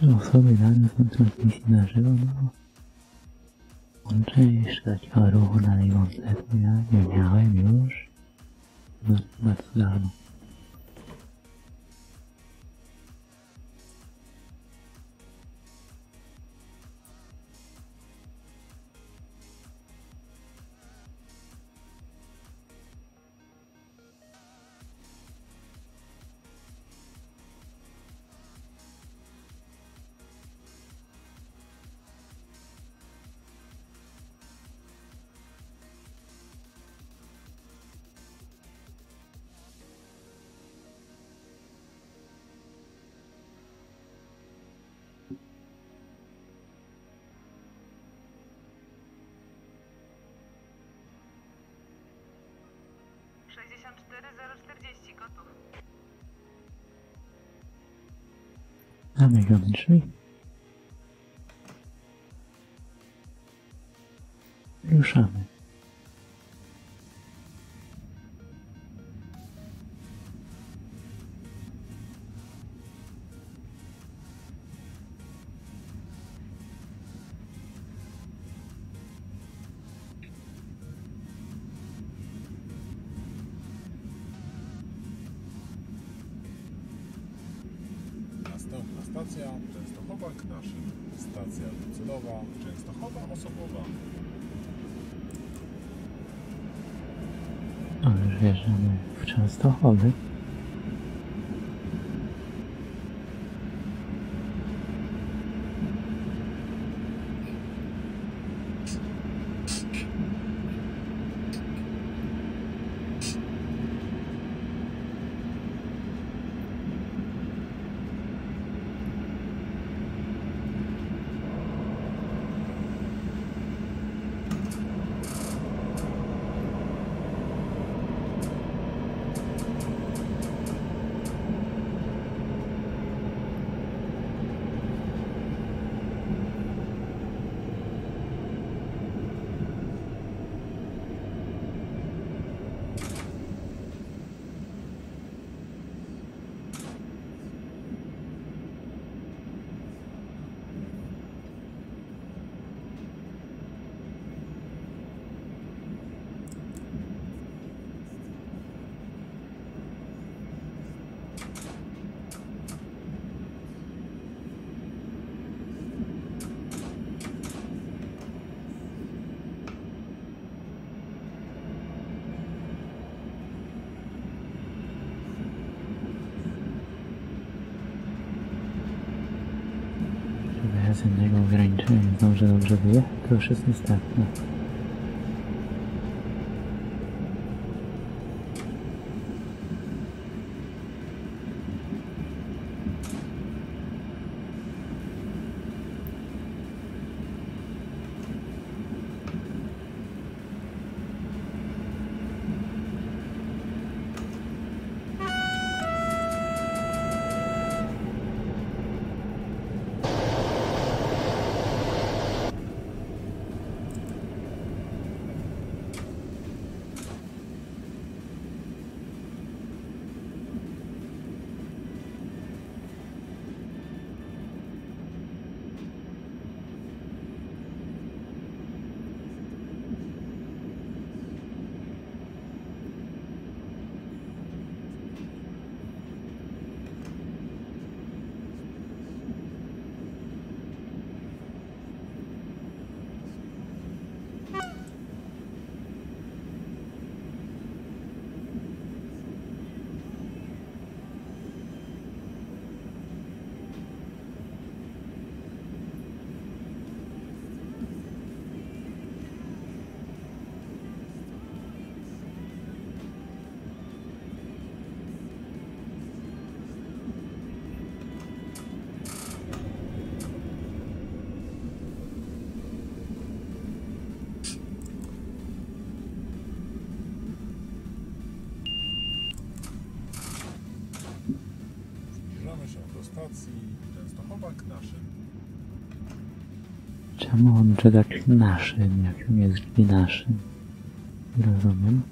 3 osoby dane są transmisji na żywo, no. Cześć, takiego ruchu na Lejwące, to ja nie miałem już. No, bardzo dawno. Gotów. Zamykamy drzwi. Ruszamy. Następna stacja Częstochowa-Knaszyn. Stacja docelowa Częstochowa-Osobowa. Ale wjeżdżamy w Częstochowy. Bez innego ograniczenia nie zdążę dobrze wyjechać, to już jest następne. Stacji Częstochowa-Knaszyn. Czemu on czyta Knaszyn, jak on jest Gnaszyn? Nie rozumiem.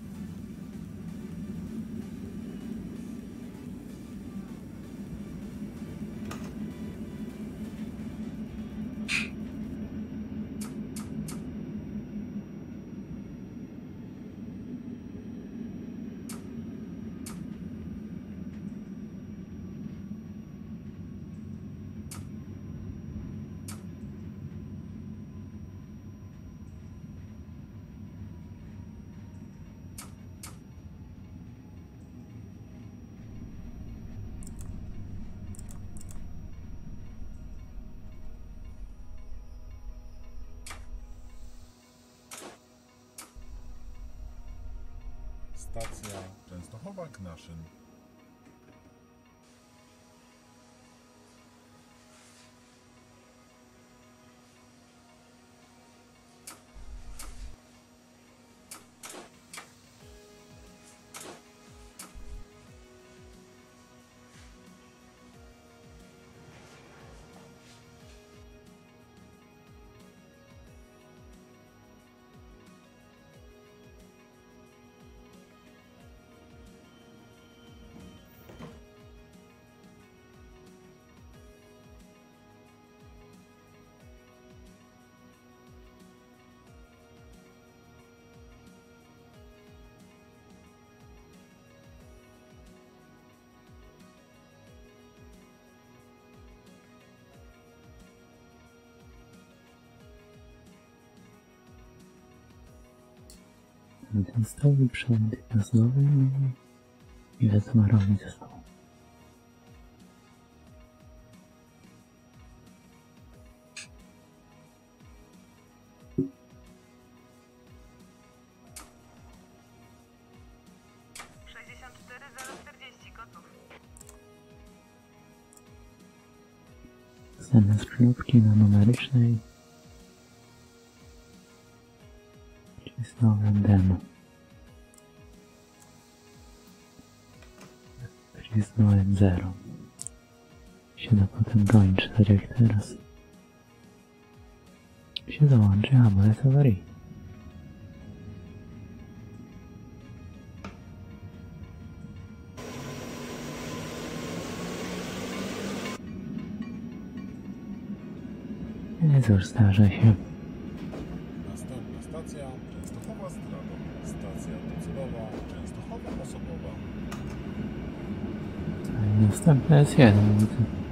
Stacja Częstochowa-Knaszyn. Ten stoi przed gwiazdowym i wie co ma robić ze sobą. Zamiast kropki na numerycznej wcisnąłem demo. Wcisnąłem 0. Się da potem gonić, tak jak teraz. Się załączy hamulec awaryjny. Nie cóż, zdarza się. Następna stacja Częstochowa-Zdrowa. Stacja docelowa Częstochowa-Osobowa. A i następna jest 1.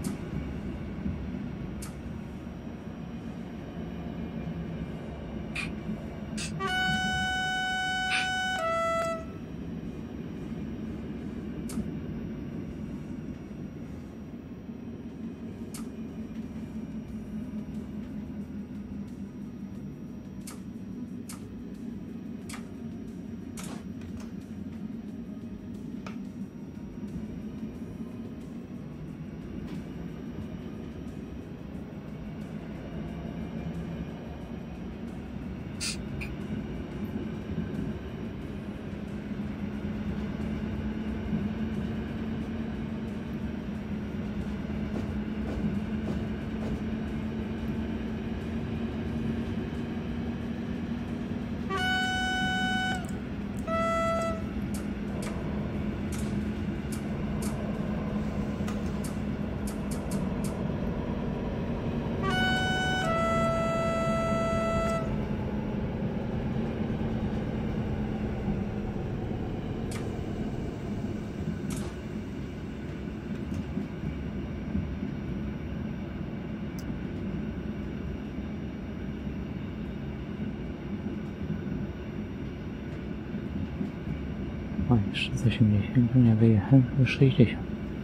O, jeszcze z 80 nie wyjechałem, już 60.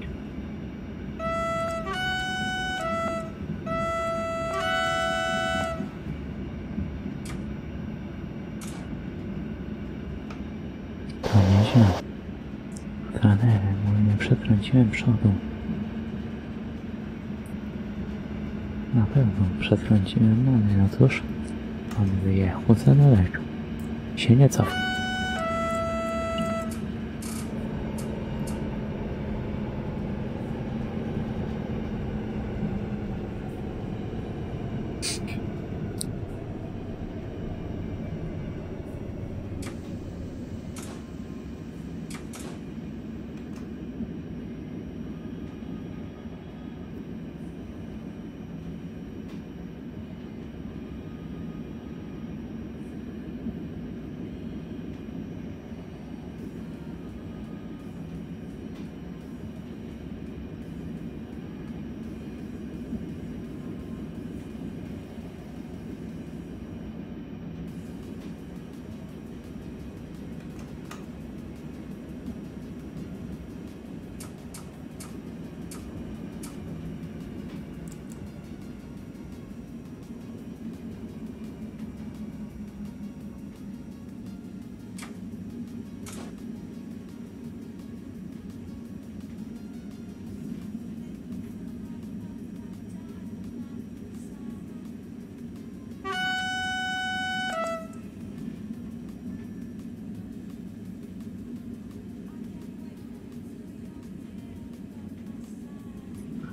To nieźle. Trenerem, bo nie przetrąciłem przodu. Na pewno przetrąciłem, no cóż, on wyjechał za daleko. Się nie cofnął.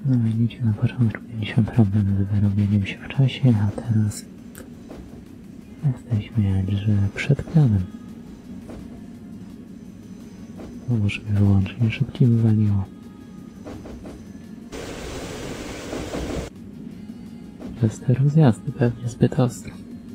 No widzicie, na początku mieliśmy problem z wyrobieniem się w czasie, a teraz jesteśmy jakże przed planem. No może mnie wyłącznie szybciej wywaliło. Przez te rozjazdy pewnie zbyt ostro.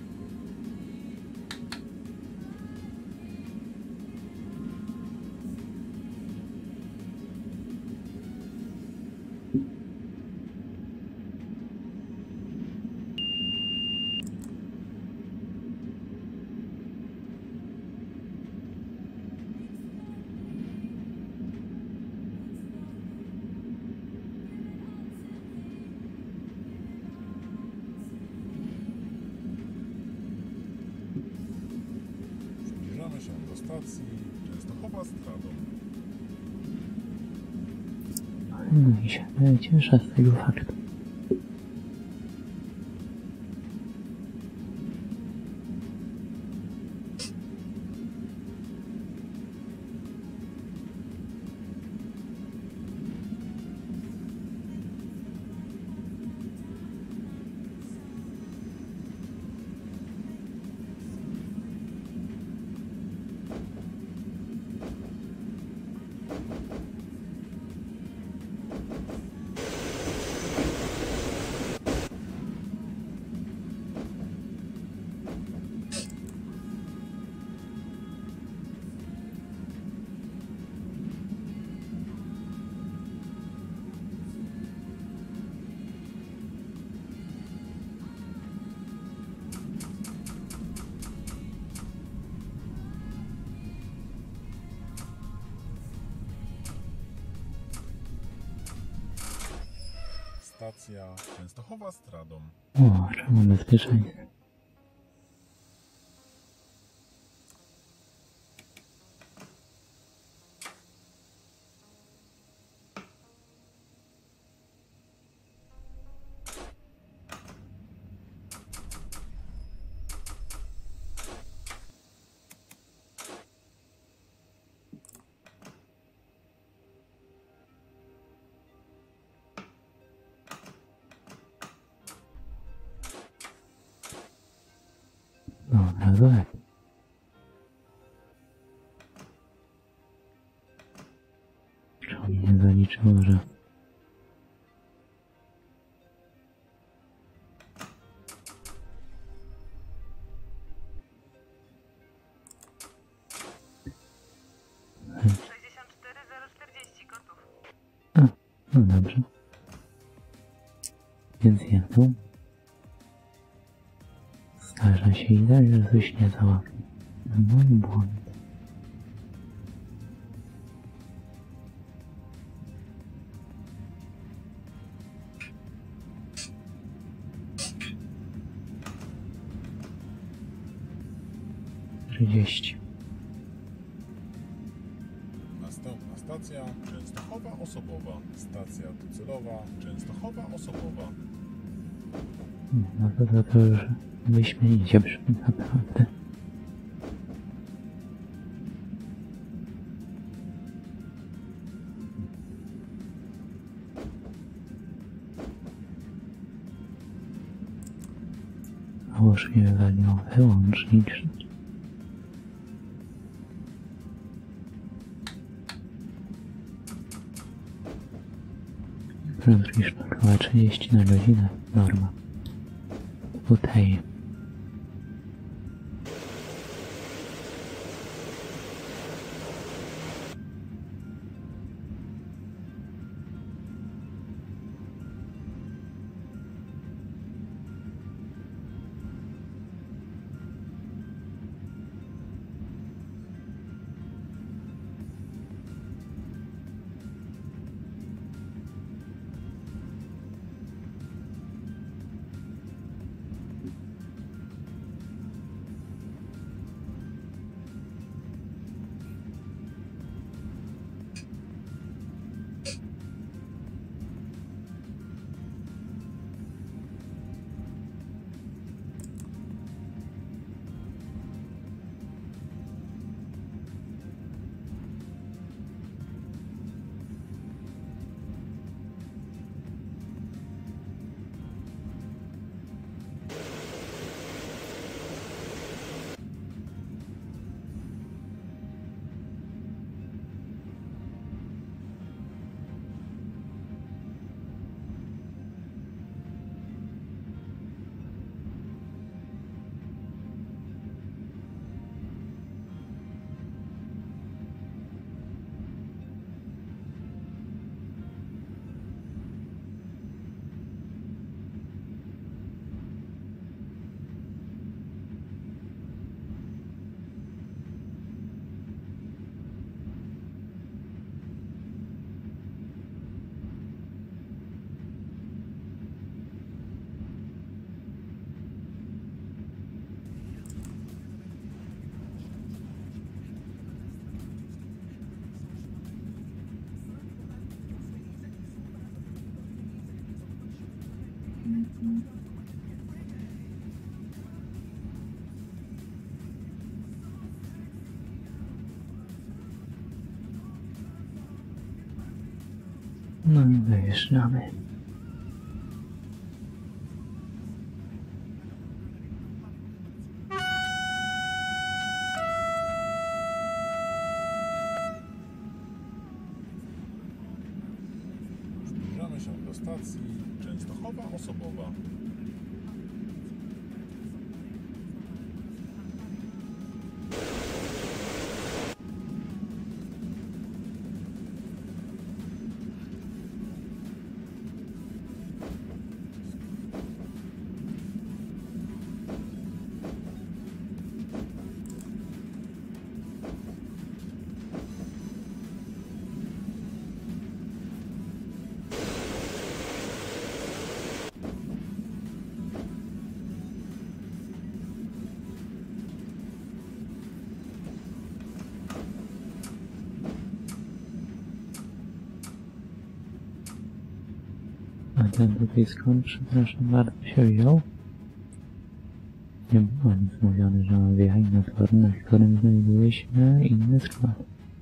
Zbliżamy się do stacji Częstochowa-Stradom. No i się cieszę z tego faktu. Stacja Częstochowa-Stradom. O, czemu bezpieczeństwo? No, bardzo lepiej. Czy on nie zaliczyło, że... Gotów. A, no dobrze. Więc jedną. Zdarza się i tak, że coś nie załatwi. Mój błąd. Następna stacja Częstochowa Osobowa. Stacja docelowa Częstochowa Osobowa. No to już wyśmienicie brzmi naprawdę. A już mnie wywaliło wyłącznik. Prędkość około 30 na godzinę, norma. Tutaj No i dojeżdżamy. Zbliżamy się do stacji Częstochowa Osobowa. A ten tutaj skąd, przepraszam bardzo, się wziął? Nie było nic mówione, że mam wjechać na tor, na którym znajduje się inny skład.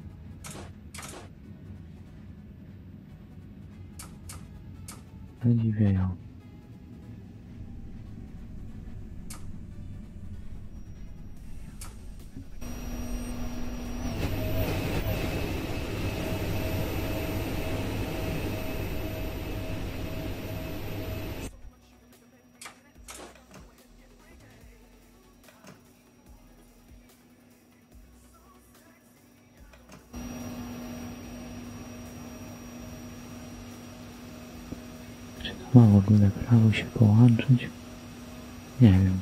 Zadziwiają. Czy to ma w ogóle prawo się połączyć? Nie wiem.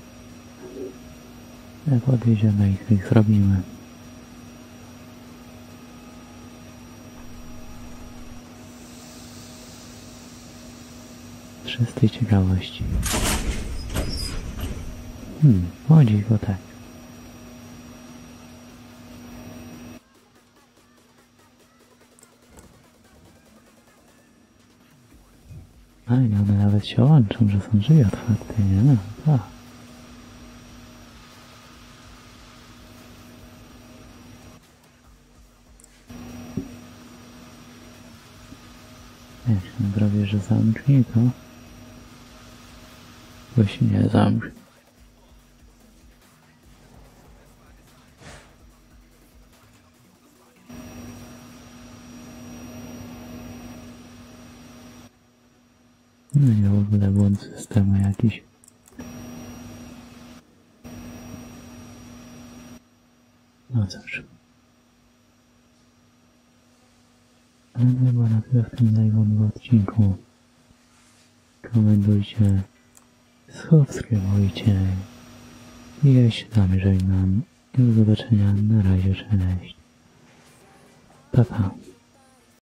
Jak odjedziemy i coś zrobimy. Z czystej ciekawości. O dziwo tak. A i one nawet się łączą, że są drzwi otwarte, nie? No, tak. Jak się prawie, że zamknie, to się nie zamknie. No i w ogóle błąd systemu jakiś. No cóż. Ale chyba na tyle w tym live'owym odcinku. Komentujcie, subskrybujcie i ja się tam żegnam. I do zobaczenia, na razie, cześć. Pa, pa.